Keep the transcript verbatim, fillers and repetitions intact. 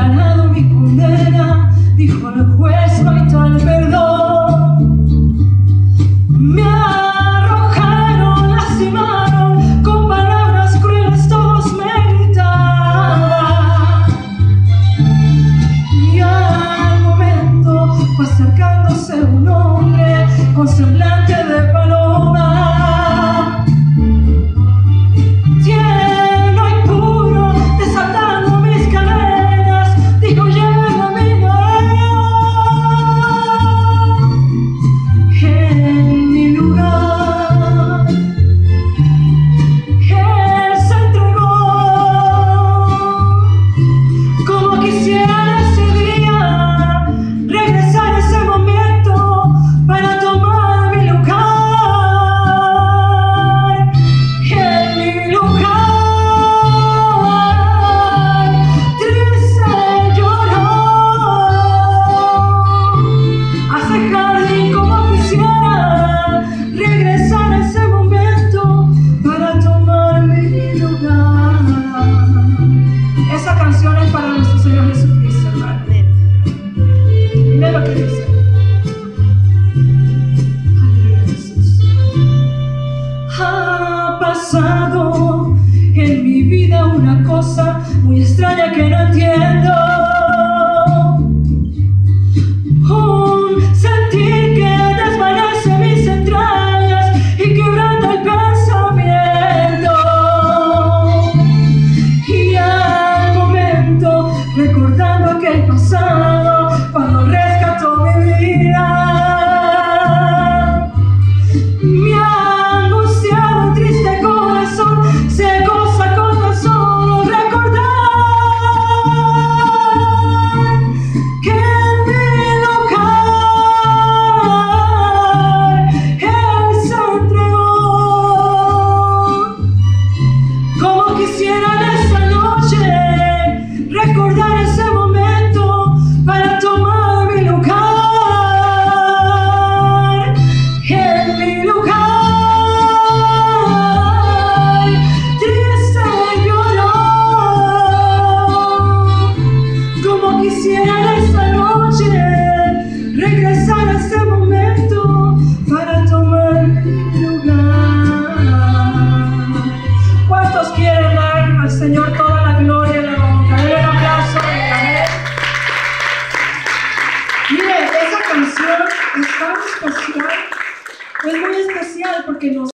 ganado mi condena, dijo el juez, no hay tal perdón. Me arrojaron, lastimaron, con palabras crueles todos me gritaban. Y al momento fue acercándose un hombre con semblante de paloma. Ha pasado en mi vida una cosa muy extraña que no entiendo. Un sentir que desvanece mis entrañas y quebranta el pensamiento. Y al momento, recordando aquel pasado, cuando rescató mi vida, mi angustiado, triste corazón se goza con tan solo recordar que en mi lugar Él se entregó. Como quisiera en esta noche recordar ese momento para tomar mi lugar. En mi lugar triste lloró. Como quisiera en esta noche regresar a ese momento para tomar mi lugar. ¿Cuántos quieren dar al Señor toda la gloria y la honra? Denle un aplauso. Mire, esa canción es tan especial, es muy especial porque nos